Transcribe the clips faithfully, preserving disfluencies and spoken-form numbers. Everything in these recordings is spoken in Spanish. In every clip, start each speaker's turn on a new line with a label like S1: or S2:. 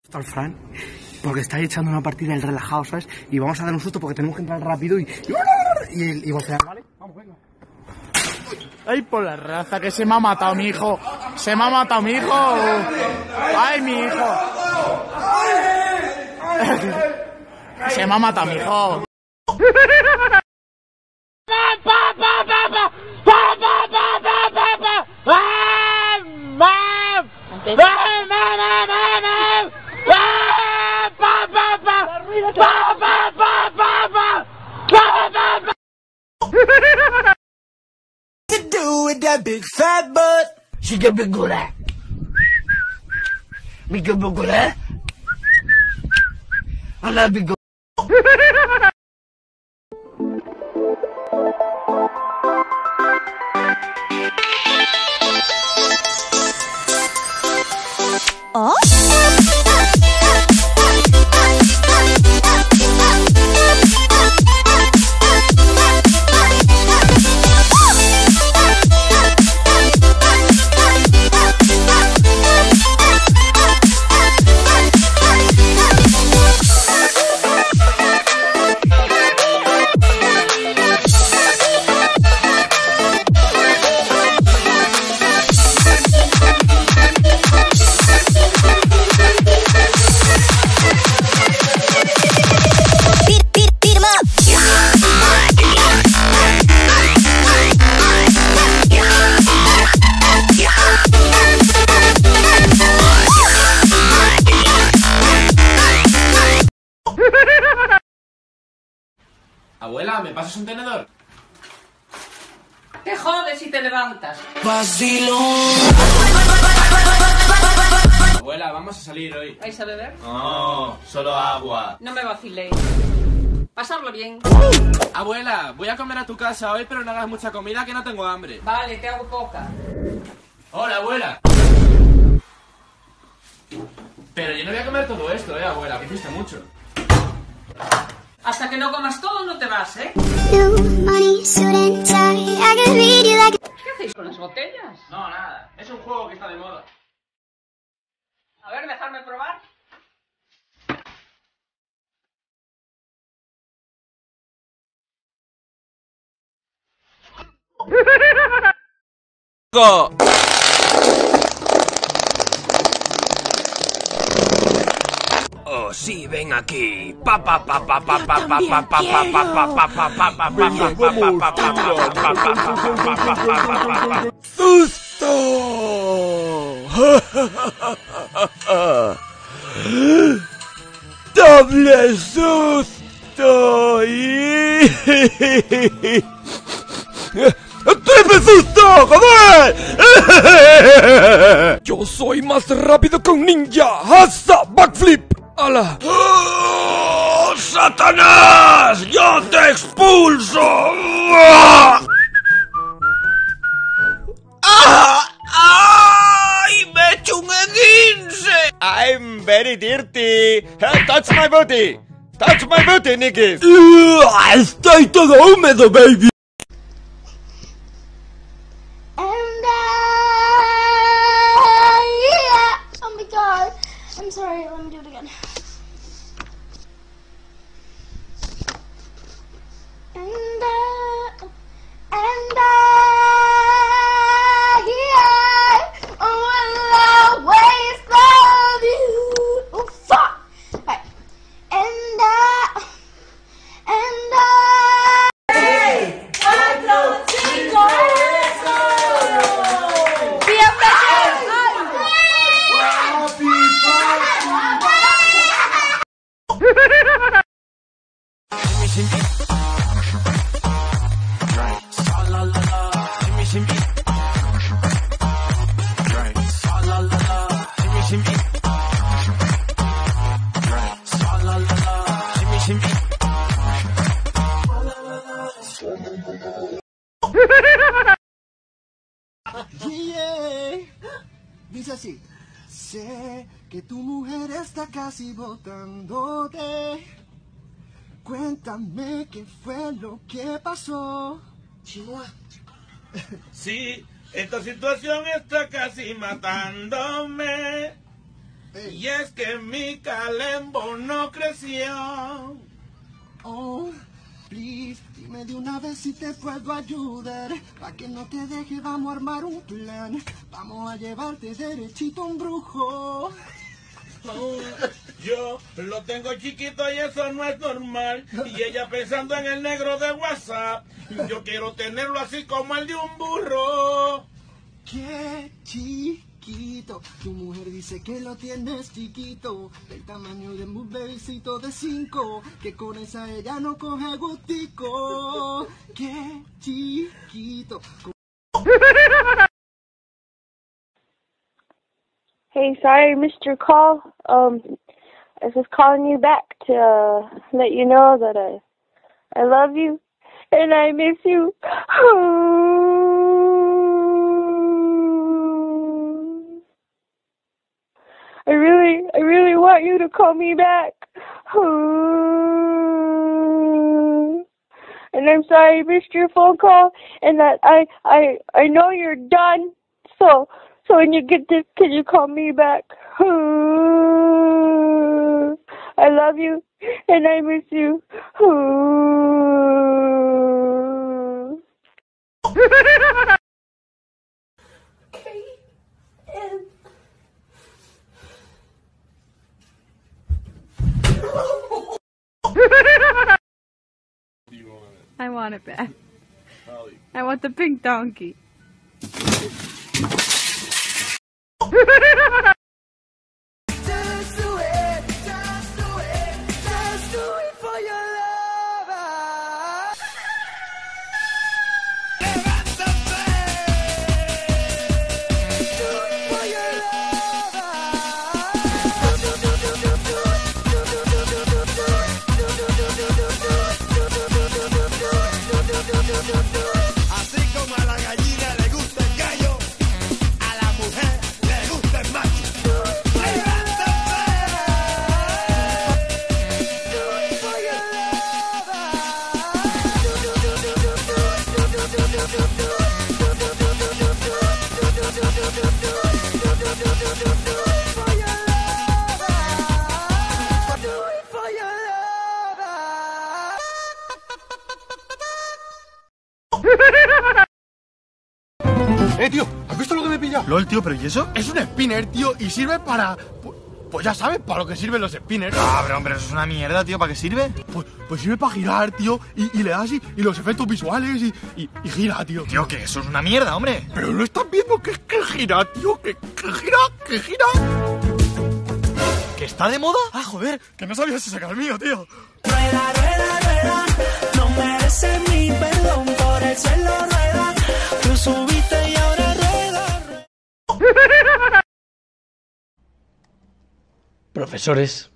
S1: Está el Fran, porque está echando una partida el relajado, ¿sabes? Y vamos a dar un susto porque tenemos que entrar rápido y... Y, y, y voltear, ¿vale? Vamos, venga.
S2: Ay, por la raza, que se me ha matado mi hijo. Se me ha matado mi hijo. Ay, mi hijo. Se me ha matado mi hijo.
S3: Do with that big fat butt. She got big good at. Me good good at. I love big good.
S4: Oh?
S5: Abuela, ¿me pasas un tenedor?
S6: Te jodes si te levantas.
S3: Vacilón.
S5: Abuela, vamos a salir hoy.
S6: ¿Vais a beber?
S5: No, solo agua.
S6: No me vaciléis. Pasarlo bien.
S5: Abuela, voy a comer a tu casa hoy, pero no hagas mucha comida que no tengo hambre.
S6: Vale, te hago poca.
S5: Hola, abuela. Pero yo no voy a comer todo esto, eh, abuela, que hiciste mucho.
S6: Hasta que no comas todo no te vas, ¿eh?
S4: Money, suit and tie. I can read you like
S6: ¿Qué hacéis con las botellas?
S5: No, nada. Es un juego que está de moda.
S6: A ver, dejadme probar.
S5: Go.
S3: Oh, sí, ven aquí. Pa pa pa pa pa pa pa pa pa pa pa pa pa pa pa pa pa. ¡Susto! ¡Doble susto! ¡Triple susto! ¡Joder! Yo soy más rápido que un ninja. ¡Hasa! ¡Backflip! ¡Hala! ¡Oh, ¡Satanás! ¡Yo te expulso! ¡Ah! ¡Ah! ¡Ay! ¡Me he hecho un esguince!
S7: I'm very dirty. Touch my booty. Touch my booty, Nicky.
S3: ¡Estoy todo húmedo, baby!
S4: And I, yeah. Oh my god. I'm sorry, let me do it again. And I, and I, yeah. Oh, will always love you. Oh, fuck. Right. And I, and I. Hey, cuatro, cinco, eso.
S8: Yeah. Dice así: sé que tu mujer está casi botándote. Cuéntame qué fue lo que pasó. Chihuahua.
S7: Sí, esta situación está casi matándome.
S9: Y es que mi calembo no creció.
S8: Oh, please, dime de una vez si te puedo ayudar. Pa' que no te deje, vamos a armar un plan. Vamos a llevarte derechito a un brujo.
S9: Oh, yo lo tengo chiquito y eso no es normal. Y ella pensando en el negro de WhatsApp. Yo quiero tenerlo así como el de un burro.
S8: Qué chiquito. Tu mujer dice que lo tienes chiquito. Del tamaño de un bebecito de cinco. Que con esa ella no coge gustico. Qué chiquito.
S10: Hey, sorry I missed your call. Um, I was just calling you back to uh, let you know that I, I love you and I miss you. I really, I really want you to call me back. And I'm sorry I missed your phone call and that I, I, I know you're done. So. So when you get this, can you call me back? I love you, and I miss you.
S11: I want it back. I want the pink donkey.
S8: Just do it, just do it, just do it for your lover. Levántate. Do it for your lover.
S7: Así como a la gallina le gusta el gallo, a la mujer le gusta el macho.
S12: Eh, tío, ¿has visto lo que me pilla?
S2: LOL, tío, ¿pero y eso? Es un spinner, tío, y sirve para... Pues, pues ya sabes, para lo que sirven los spinners.
S12: Ah, pero hombre, eso es una mierda, tío, ¿para qué sirve?
S2: Pues, pues sirve para girar, tío, y, y le das y, y los efectos visuales y, y, y gira, tío.
S12: Tío, que eso es una mierda, hombre.
S2: Pero no estás viendo que, que gira, tío, que, que gira, que gira.
S12: ¿Que está de moda?
S2: Ah, joder, que no sabías si sacar el mío, tío.
S8: Rueda, rueda, rueda, no mereces mi perdón, por el suelo rueda. Tú subiste y ahora rueda, rueda.
S3: Profesores,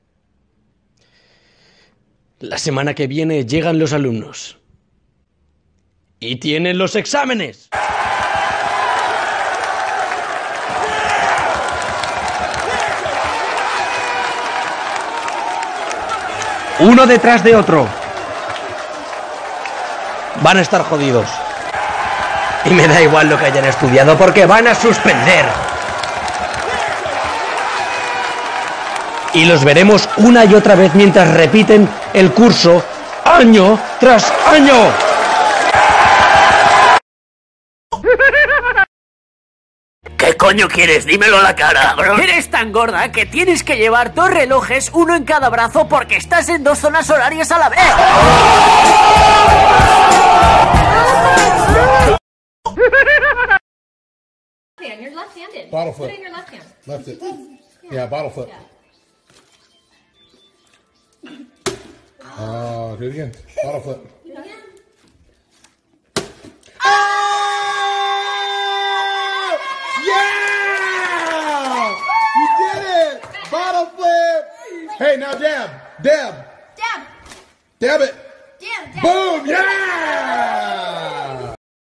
S3: la semana que viene llegan los alumnos y tienen los exámenes. Uno detrás de otro. Van a estar jodidos. Y me da igual lo que hayan estudiado porque van a suspender. Y los veremos una y otra vez mientras repiten el curso año tras año.
S13: ¿Qué coño quieres? Dímelo a la cara, bro. Eres tan gorda que tienes que llevar dos relojes, uno en cada brazo, porque estás en dos zonas horarias a la vez.
S14: You're left-handed.
S15: Bottle
S14: Put
S15: flip.
S14: it in your left hand.
S15: Left it. Yeah, bottle flip. Uh, do it again. Bottle flip.
S14: Do it again.
S15: Yeah! You did it! Bottle flip! Hey, now dab. Dab.
S14: Dab.
S15: Dab it.
S14: Dab. Dab.
S15: Boom! Yeah!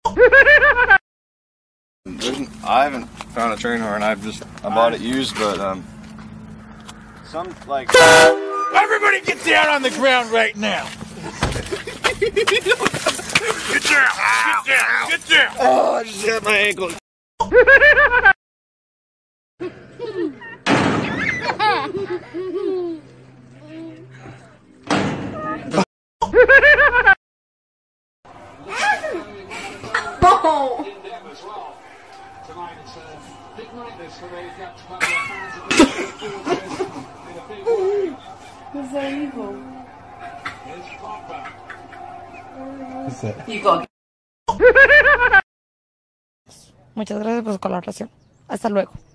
S16: I haven't found a train horn. I've just I bought it used, but um, some like.
S7: Everybody get down on the ground right now. Get down. Get down. Get down.
S16: Oh, I just hit my ankle.
S11: Oh. Who's that evil?
S17: Muchas gracias por su colaboración. Hasta luego.